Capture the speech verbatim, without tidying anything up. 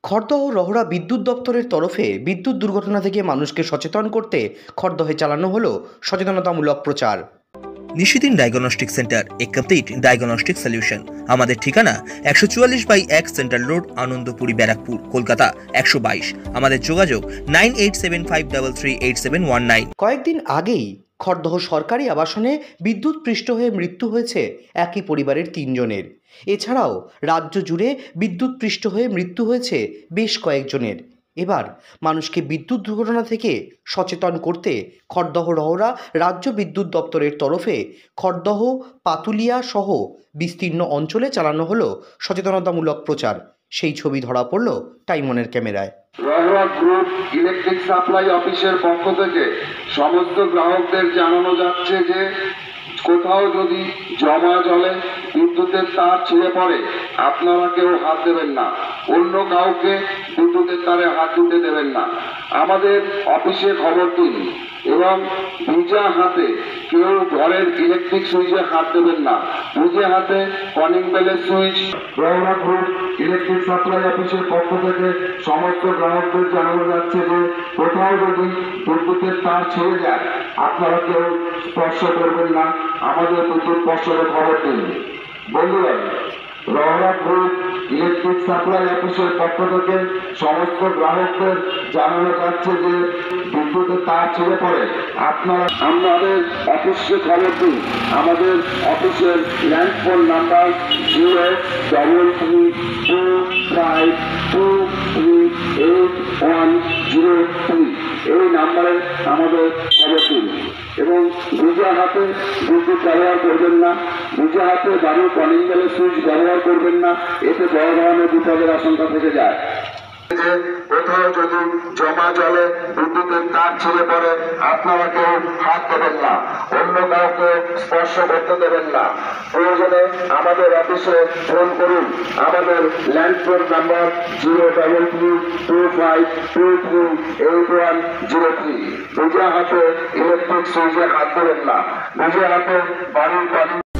খড়দহ রহরা বিদ্যুৎ দপ্তরের তরফে বিদ্যুৎ দুর্ঘটনা থেকে মানুষকে সচেতন করতে খড়দহে চালানো হলো সচেতনতামূলক প্রচার। Nishidin diagnostic centre, a complete diagnostic solution. আমাদের ঠিকানা একশো চুয়াল্লিশ বাই এক সেন্ট্রাল রোড, আনন্দপুরি, ব্যারাকপুর, কলকাতা একশো বাইশ। আমাদের যোগাযোগ nine eight seven five three three eight seven one nine. কয়েকদিন আগেই খড়দহ সরকারি আবাসনে বিদ্যুৎ পৃষ্ঠ হয়ে মৃত্যু হয়েছে একই পরিবারের তিনজনের। এছাড়াও রাজ্য জুড়ে বিদ্যুৎ পৃষ্ঠ হয়ে মৃত্যু হয়েছে বেশ কয়েকজনের। এবার মানুষকে বিদ্যুৎ দুর্ঘটনা থেকে সচেতন করতে খড়দহ রহরা রাজ্য বিদ্যুৎ দপ্তরের তরফে খড়দহ, পাতুলিয়া সহ বিস্তীর্ণ অঞ্চলে চালানো হলো সচেতনতামূলক প্রচার। সেই ছবি ধরা পড়ল টাইমনের ক্যামেরায়। রহরা গ্রুপ ইলেকট্রিক সাপ্লাই অফিসের পক্ষ থেকে সমস্ত গ্রাহকদের জানানো যাচ্ছে যে কোথাও যদি জমা জলে বিদ্যুতের তার ছিঁড়ে পড়ে আপনারা কেউ হাত দেবেন না, অন্য কাউকে বিদ্যুতের তারে হাত দিতে দেবেন না। আমাদের অফিসে খবর দিন এবং ভিজা হাতে কেউ ঘরের ইলেকট্রিক সুইচে হাত দেবেন না। ভিজে হাতে কলিং বেলের switch. Rahara group electric supply অফিসের পক্ষ থেকে সমস্ত গ্রাহকদের জানানো যাচ্ছে যে কোথাও যদি বিদ্যুতের তার ছিঁড়ে যায় আপনারা কেউ স্পর্শ করবেন না, আমাদের বিদ্যুৎ পর্ষদের খবর দিন। বন্ধুরা, রহরা গ্রুপ ইলেকট্রিক সাপ্লাই অফিসের পক্ষ থেকে সমস্ত গ্রাহকদের জানানো যাচ্ছে যে বিদ্যুতের তার ছিঁড়ে পড়ে আপনারা আমাদের অফিসে খবর দিন। আমাদের অফিসের landphone number zero double three two five two three eight one zero three. এই নাম্বারে আমাদের খবর দিন এবং ভিজা হাতে বিদ্যুৎ ব্যবহার করবেন না, ভিজা হাতে বাড়ির কলিং বেলের সুইচ ব্যবহার করবেন না, এতে বড় ধরনের বিপদের আশঙ্কা থেকে যায়। কোথাও যদি জমা জলে বিদ্যুতের তার ছিঁড়ে পড়ে আপনারা কেউ হাত দেবেন না, অন্য কাউকে স্পর্শ করতে দেবেন না। প্রয়োজনে আমাদের অফিসে ফোন করুন। আমাদের landphone number zero double three two five two three eight one zero three. ভিজা হাতে ইলেকট্রিক সুইচে হাত দেবেন না, ভিজা হাতে বাড়ির